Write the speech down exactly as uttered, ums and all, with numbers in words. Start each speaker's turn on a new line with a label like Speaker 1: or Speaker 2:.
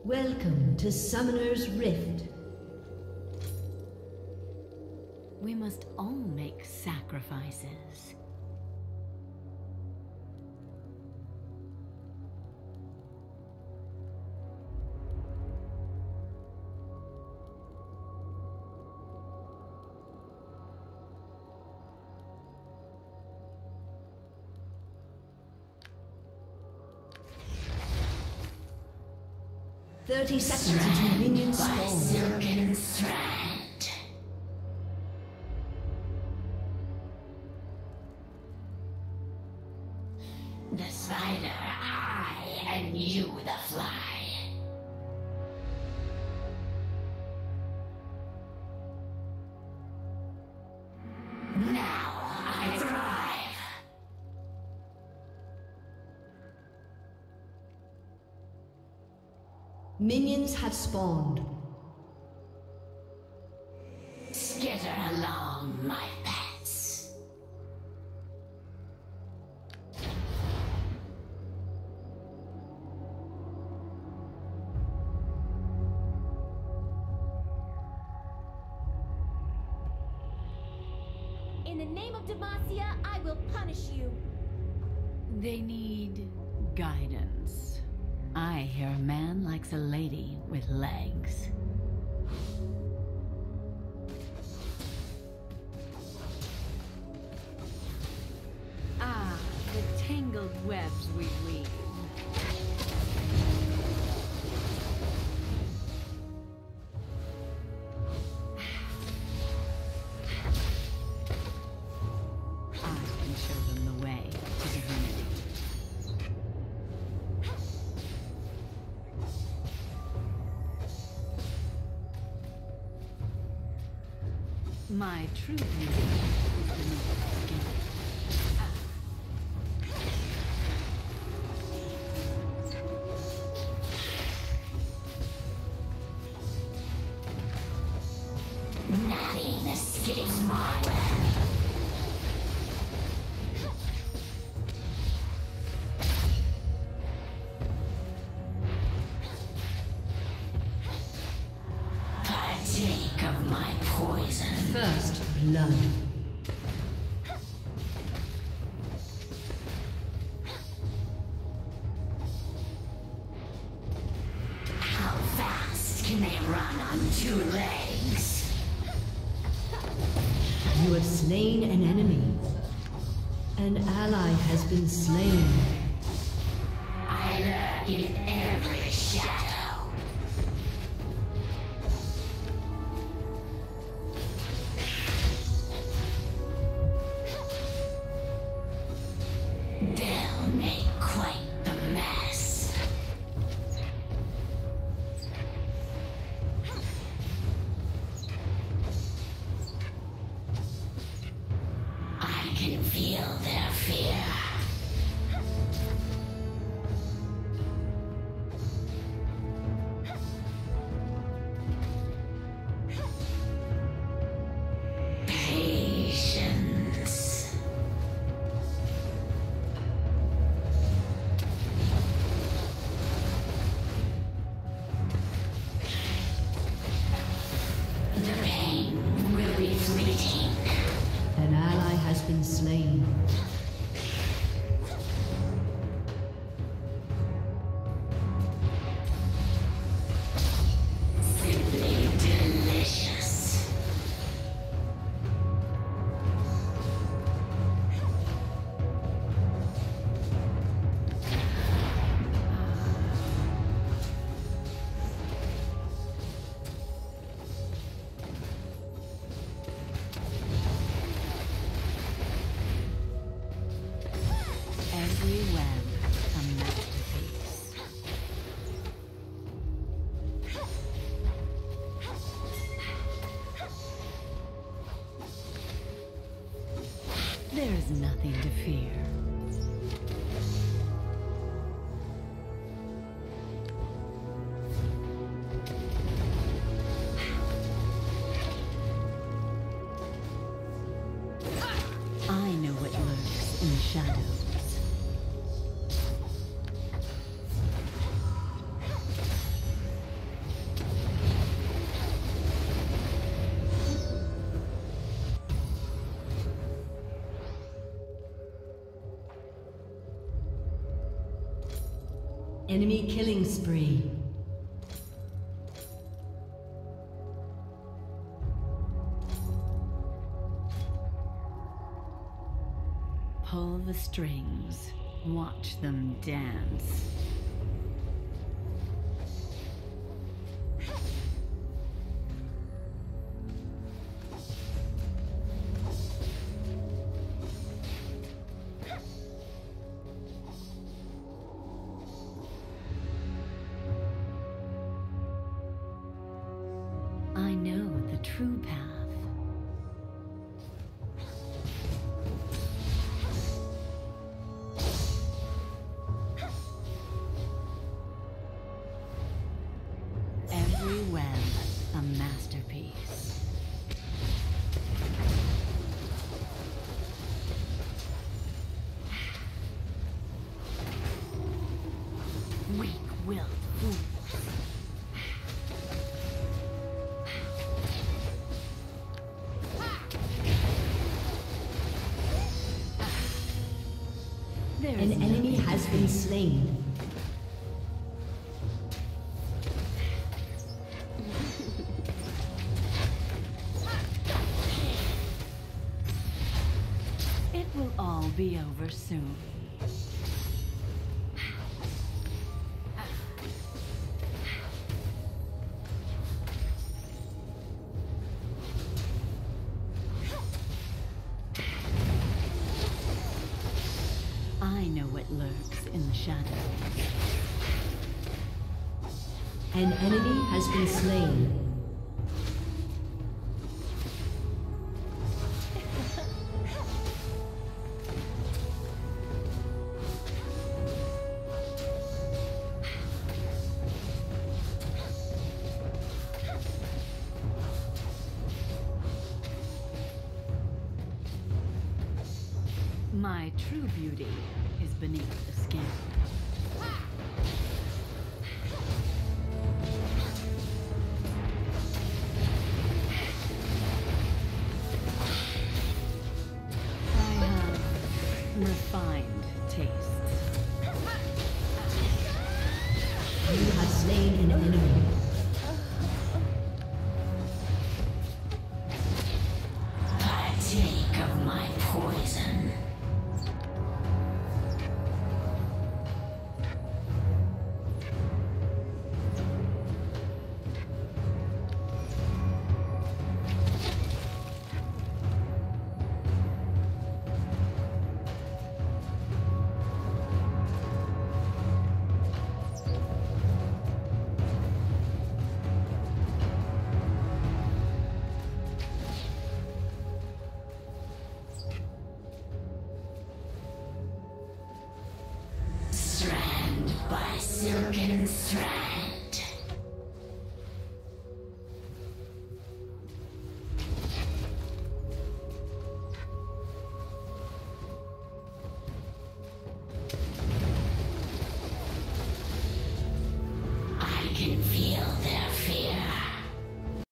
Speaker 1: Welcome to Summoner's Rift.
Speaker 2: We must all make sacrifices.
Speaker 1: Thirty seconds until minions spawn.
Speaker 3: Silken strand. The spider, I, and you the fly. Now I thrive.
Speaker 1: Minions have spawned.
Speaker 3: Skitter along, my pets.
Speaker 4: In the name of Demacia, I will punish you.
Speaker 2: They need guidance. I hear a man likes a lady with legs. Ah, the tangled webs we weave. I can show them the way to divinity. My true beauty is beneath the skin.
Speaker 3: Nothing escapes my web. Partake of my poison.
Speaker 1: First blood.
Speaker 3: How fast can they run on two legs?
Speaker 1: You have slain an enemy. An ally has been slain.
Speaker 3: I lurk in every shadow. They'll make quite the mess. I can feel their fear. Patience. The pain will be fleeting.
Speaker 1: An ally has been slain.
Speaker 3: Simply delicious.
Speaker 2: Every web a masterpiece. There is nothing to fear. I know what lurks in the shadows.
Speaker 1: Enemy killing spree.
Speaker 2: Pull the strings. Watch them dance. I know the true path. Every web a masterpiece. Weak-willed fools.
Speaker 1: An enemy has been slain.
Speaker 2: It will all be over soon. I know what lurks in the shadows.
Speaker 1: An enemy has been slain.
Speaker 2: My true beauty is beneath the skin. I have refined tastes.
Speaker 1: You have slain an enemy.
Speaker 3: Partake of my poison. Strand by silken strand. I can feel